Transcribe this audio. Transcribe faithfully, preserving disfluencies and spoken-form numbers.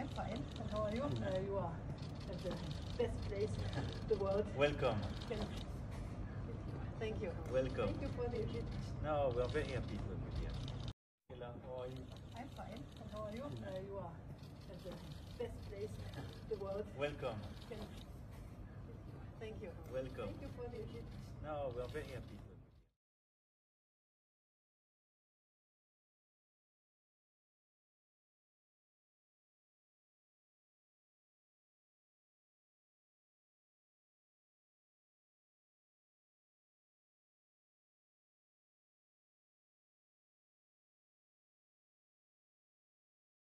I'm fine. And how are you? Uh, you are at the best place in the world. Welcome. Can- Thank you. Welcome. Thank you for the invitation. No, we're very happy to have you here. Hello, how are you? I'm fine. And how are you? Uh, you are at the best place in the world. Welcome. Can- Thank you. Welcome. Thank you for the invitation. No, we're very happy to have you.